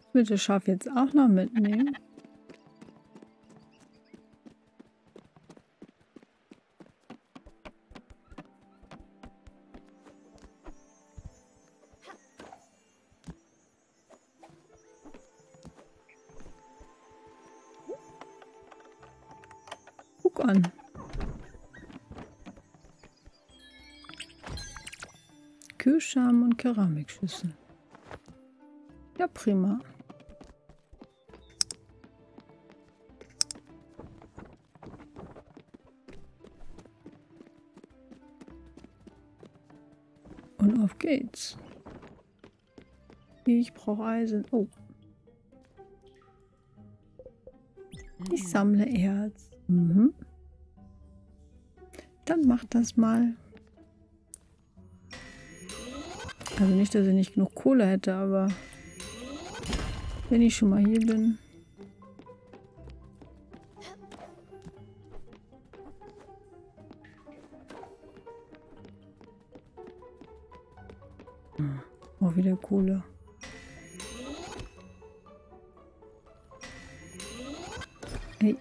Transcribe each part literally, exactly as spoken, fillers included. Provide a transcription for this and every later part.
Ich will das Schaf jetzt auch noch mitnehmen. Guck an. Kühlscham und Keramikschüssel. Ja, prima. Und auf geht's. Ich brauche Eisen. Oh. Ich sammle Erz. Mhm. Dann mach das mal. Also nicht, dass ich nicht genug Kohle hätte, aber wenn ich schon mal hier bin. Auch wieder Kohle. Hey.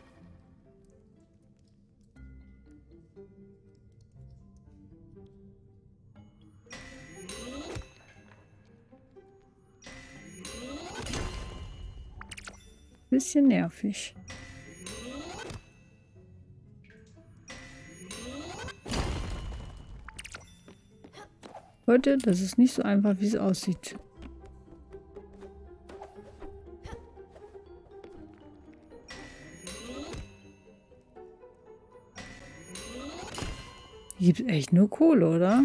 Bisschen nervig. Leute, das ist nicht so einfach, wie es aussieht. Hier gibt es echt nur Kohle, oder?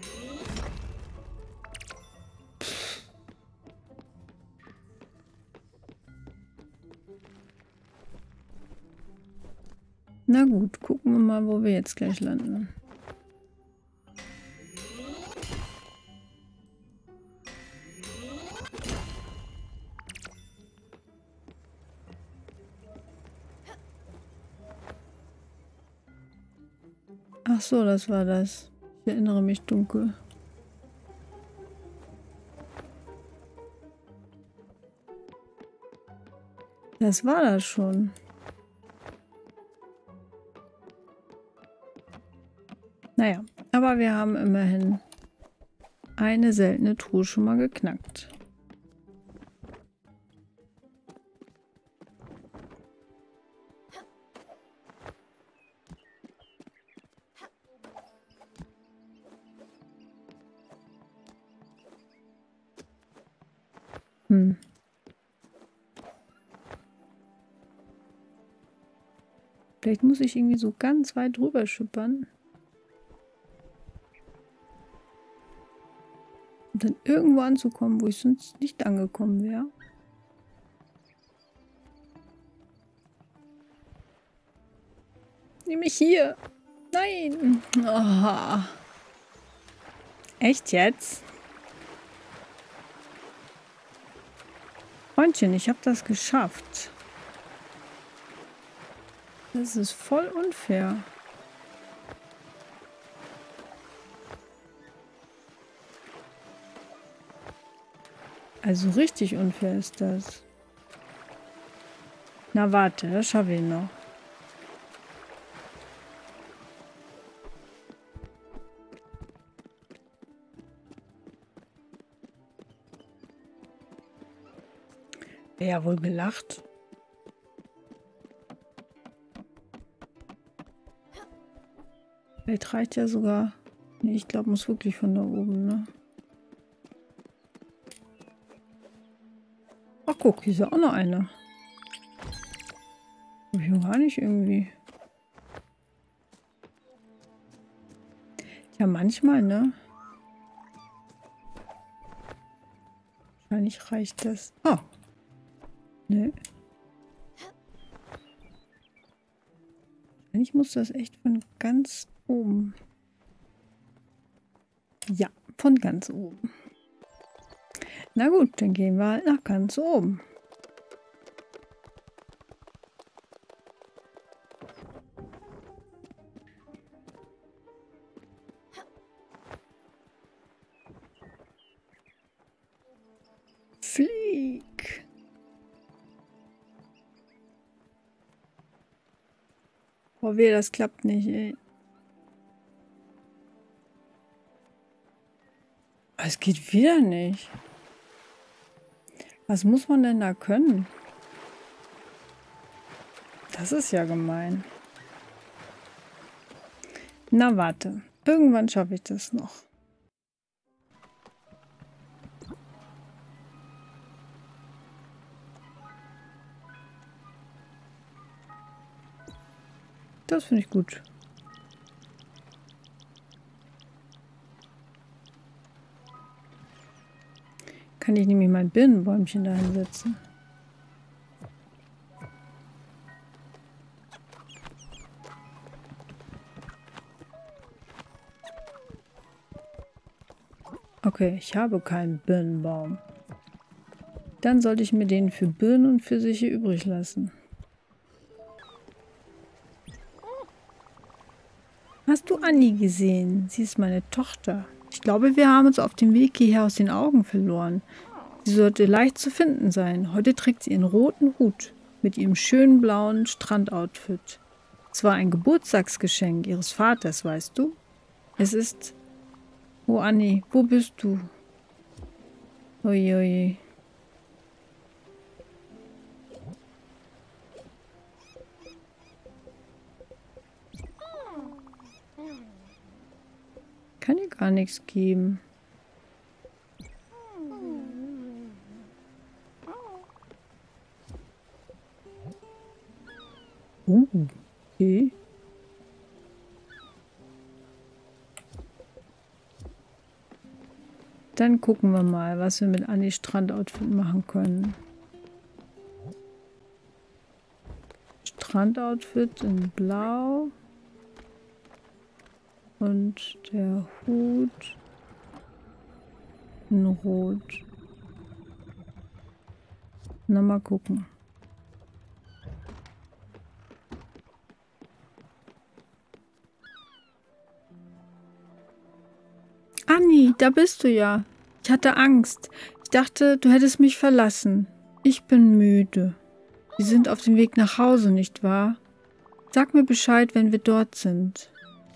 Na gut, gucken wir mal, wo wir jetzt gleich landen. Ach so, das war das. Ich erinnere mich dunkel. Das war das schon. Naja, aber wir haben immerhin eine seltene Truhe schon mal geknackt. Hm. Vielleicht muss ich irgendwie so ganz weit drüber schippern. Und dann irgendwo anzukommen, wo ich sonst nicht angekommen wäre. Nämlich hier. Nein. Oh. Echt jetzt? Freundchen, ich habe das geschafft. Das ist voll unfair. Also richtig unfair ist das. Na warte, das schaffe ich noch. Wer ja wohl gelacht. Vielleicht reicht ja sogar. Nee, ich glaube, muss wirklich von da oben, ne? Ach guck, hier ist ja auch noch eine. Hab ich gar nicht irgendwie. Ja, manchmal, ne? Wahrscheinlich reicht das. Oh. Ne. Wahrscheinlich muss das echt von ganz oben. Ja, von ganz oben. Na gut, dann gehen wir halt nach ganz oben. Flieg. Oh weh, das klappt nicht, ey. Es geht wieder nicht. Was muss man denn da können? Das ist ja gemein. Na warte, irgendwann schaffe ich das noch. Das finde ich gut. Kann ich nämlich mein Birnenbäumchen da hinsetzen. Okay, ich habe keinen Birnenbaum. Dann sollte ich mir den für Birnen und Pfirsiche übrig lassen. Hast du Anni gesehen? Sie ist meine Tochter. Ich glaube, wir haben uns auf dem Weg hierher aus den Augen verloren. Sie sollte leicht zu finden sein. Heute trägt sie ihren roten Hut mit ihrem schönen blauen Strandoutfit. Es war ein Geburtstagsgeschenk ihres Vaters, weißt du? Es ist... Oh, Anni, wo bist du? Uiui. Kann ihr gar nichts geben. Uh, okay. Dann gucken wir mal, was wir mit Annis Strandoutfit machen können. Strandoutfit in Blau. Und der Hut in Rot. Na, mal gucken. Anni, da bist du ja. Ich hatte Angst. Ich dachte, du hättest mich verlassen. Ich bin müde. Wir sind auf dem Weg nach Hause, nicht wahr? Sag mir Bescheid, wenn wir dort sind.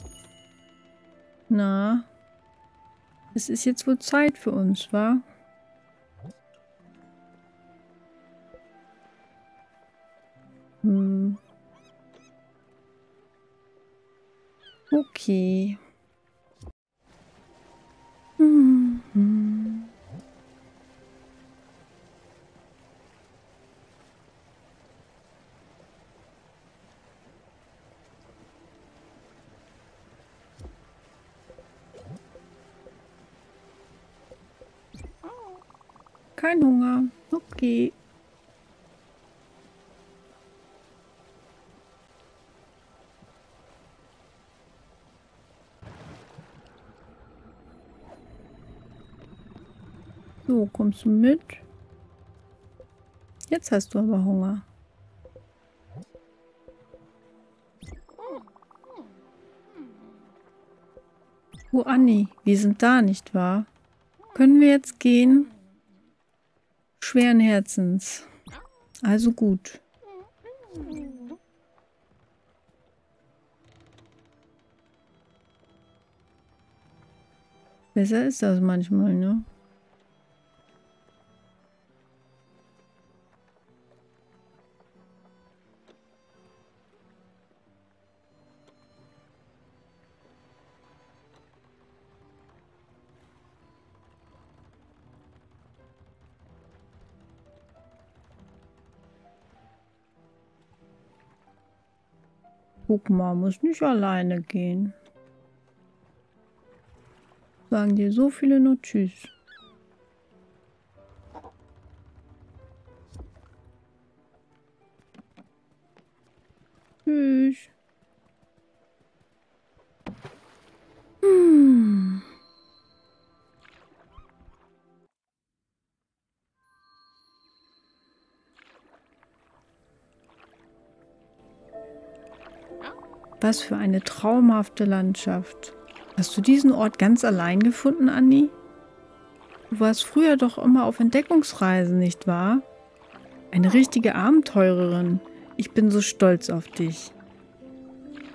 Na, es ist jetzt wohl Zeit für uns, wa? Hm. Okay. Hm, hm. Kein Hunger. Okay. So, kommst du mit? Jetzt hast du aber Hunger. Oh, Anni, wir sind da, nicht wahr? Können wir jetzt gehen? Schweren Herzens. Also gut. Besser ist das manchmal, ne? Guck mal, muss nicht alleine gehen. Sagen dir so viele nur Tschüss. Tschüss. Hm. Was für eine traumhafte Landschaft. Hast du diesen Ort ganz allein gefunden, Anni? Du warst früher doch immer auf Entdeckungsreisen, nicht wahr? Eine richtige Abenteurerin. Ich bin so stolz auf dich.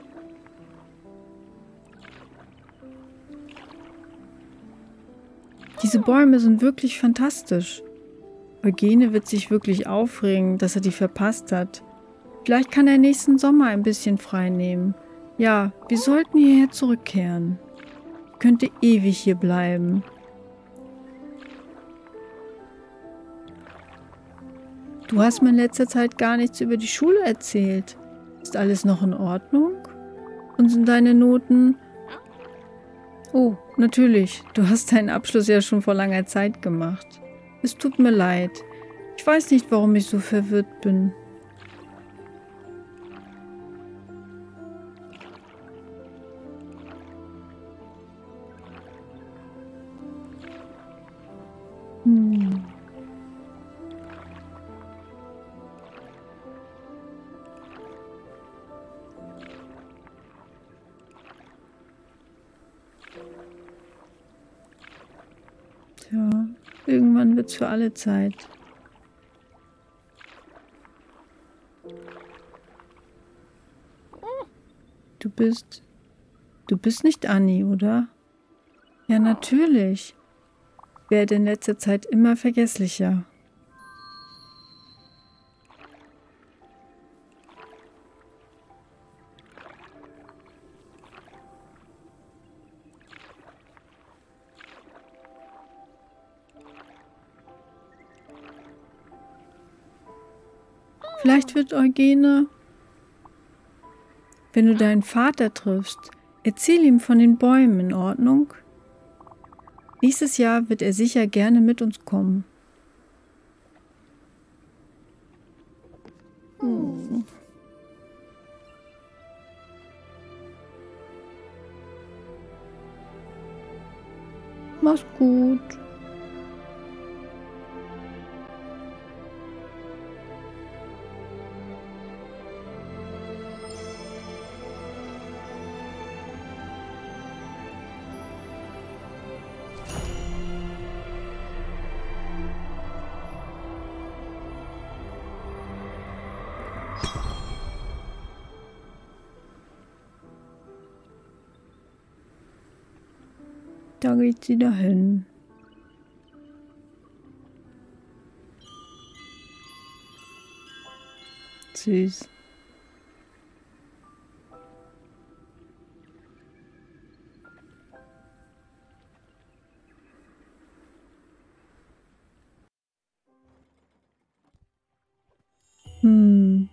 Diese Bäume sind wirklich fantastisch. Eugene wird sich wirklich aufregen, dass er die verpasst hat. Vielleicht kann er nächsten Sommer ein bisschen frei nehmen. Ja, wir sollten hierher zurückkehren. Ich könnte ewig hier bleiben. Du hast mir in letzter Zeit gar nichts über die Schule erzählt. Ist alles noch in Ordnung? Und sind deine Noten... Oh, natürlich. Du hast deinen Abschluss ja schon vor langer Zeit gemacht. Es tut mir leid. Ich weiß nicht, warum ich so verwirrt bin. Hm. Tja, irgendwann wird's für alle Zeit. Du bist... Du bist nicht Annie, oder? Ja, natürlich. Ich werde in letzter Zeit immer vergesslicher. Vielleicht wird Eugene, wenn du deinen Vater triffst, erzähl ihm von den Bäumen, in Ordnung? Nächstes Jahr wird er sicher gerne mit uns kommen. Hm. Mach's gut. Da geht sie dahin. Süß. Hm.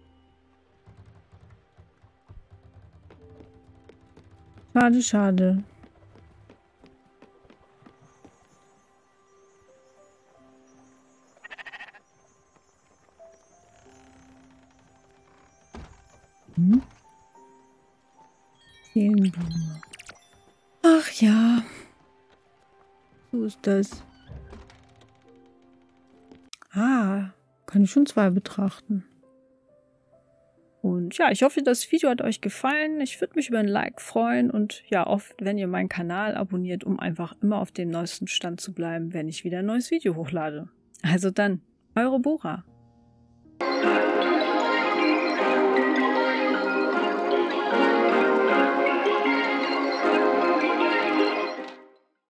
Schade, schade. Hm? Feenblume. Ach ja. So ist das. Ah, kann ich schon zwei betrachten. Und ja, ich hoffe, das Video hat euch gefallen. Ich würde mich über ein Like freuen und ja, oft, wenn ihr meinen Kanal abonniert, um einfach immer auf dem neuesten Stand zu bleiben, wenn ich wieder ein neues Video hochlade. Also dann, eure Bora.